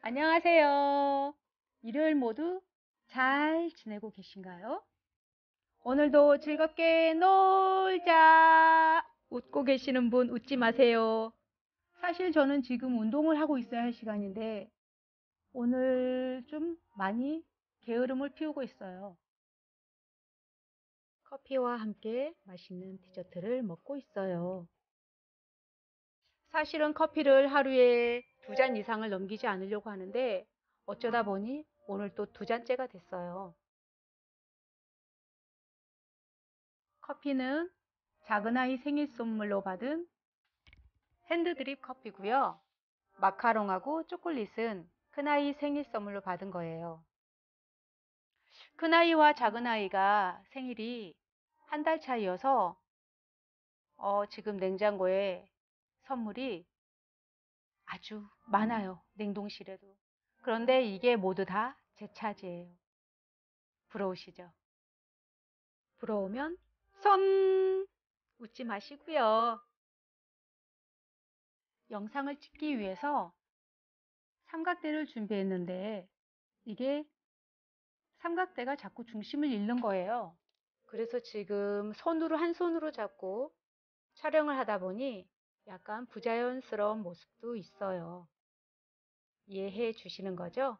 안녕하세요. 일요일 모두 잘 지내고 계신가요? 오늘도 즐겁게 놀자! 웃고 계시는 분 웃지 마세요. 사실 저는 지금 운동을 하고 있어야 할 시간인데 오늘 좀 많이 게으름을 피우고 있어요. 커피와 함께 맛있는 디저트를 먹고 있어요. 사실은 커피를 하루에 2잔 이상을 넘기지 않으려고 하는데 어쩌다 보니 오늘 또 2잔째가 됐어요. 커피는 작은아이 생일 선물로 받은 핸드드립 커피고요. 마카롱하고 초콜릿은 큰아이 생일 선물로 받은 거예요. 큰아이와 작은아이가 생일이 한 달 차이여서 지금 냉장고에 선물이 아주 많아요. 냉동실에도. 그런데 이게 모두 다 제 차지예요. 부러우시죠? 부러우면 손! 웃지 마시고요. 영상을 찍기 위해서 삼각대를 준비했는데 이게 삼각대가 자꾸 중심을 잃는 거예요. 그래서 지금 손으로 한 손으로 잡고 촬영을 하다 보니 약간 부자연스러운 모습도 있어요. 이해해 주시는 거죠?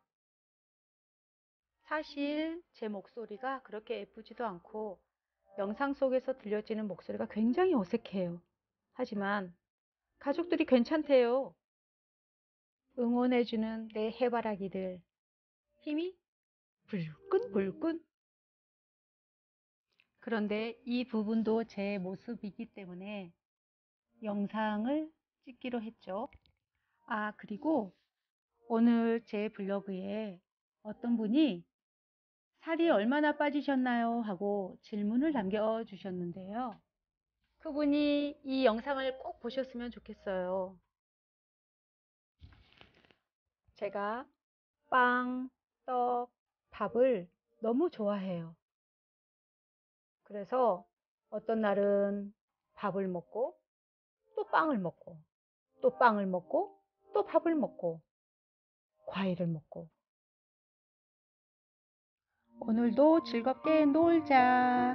사실 제 목소리가 그렇게 예쁘지도 않고 영상 속에서 들려지는 목소리가 굉장히 어색해요. 하지만 가족들이 괜찮대요. 응원해주는 내 해바라기들 힘이 불끈불끈. 그런데 이 부분도 제 모습이기 때문에 영상을 찍기로 했죠. 아, 그리고 오늘 제 블로그에 어떤 분이 살이 얼마나 빠지셨나요? 하고 질문을 남겨주셨는데요. 그분이 이 영상을 꼭 보셨으면 좋겠어요. 제가 빵, 떡, 밥을 너무 좋아해요. 그래서 어떤 날은 밥을 먹고 또 빵을 먹고 또 빵을 먹고 또 밥을 먹고 과일을 먹고 오늘도 즐겁게 놀자.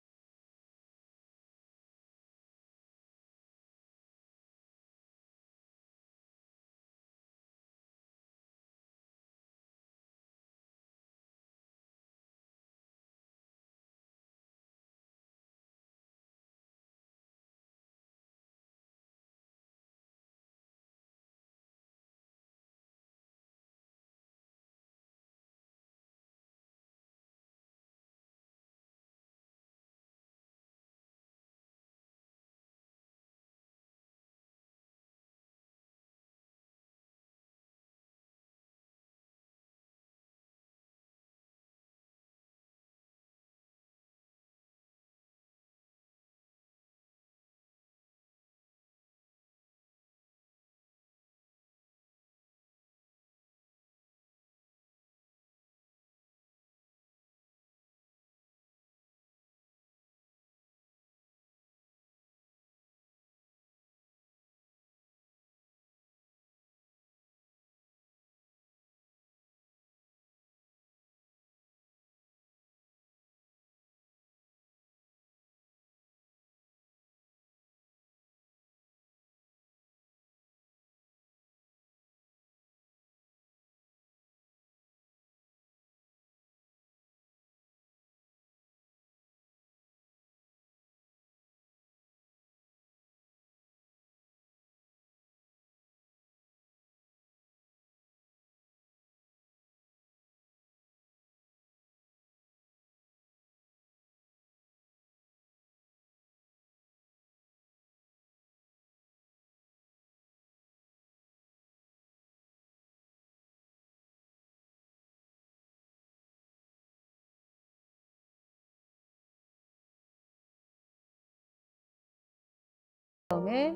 다음에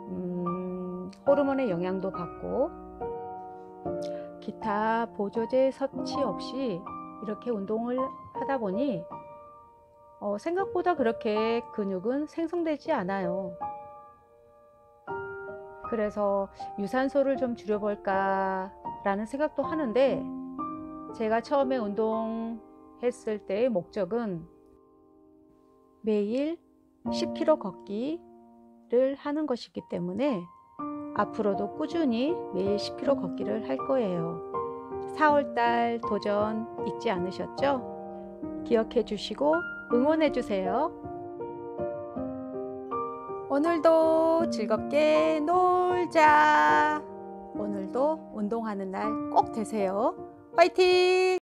호르몬의 영향도 받고 기타 보조제 섭취 없이 이렇게 운동을 하다 보니 생각보다 그렇게 근육은 생성되지 않아요. 그래서 유산소를 좀 줄여볼까 라는 생각도 하는데, 제가 처음에 운동했을 때의 목적은 매일 10km 걷기를 하는 것이기 때문에 앞으로도 꾸준히 매일 10km 걷기를 할 거예요. 4월달 도전 잊지 않으셨죠? 기억해 주시고 응원해 주세요. 오늘도 즐겁게 놀자. 오늘도 운동하는 날 꼭 되세요. 화이팅!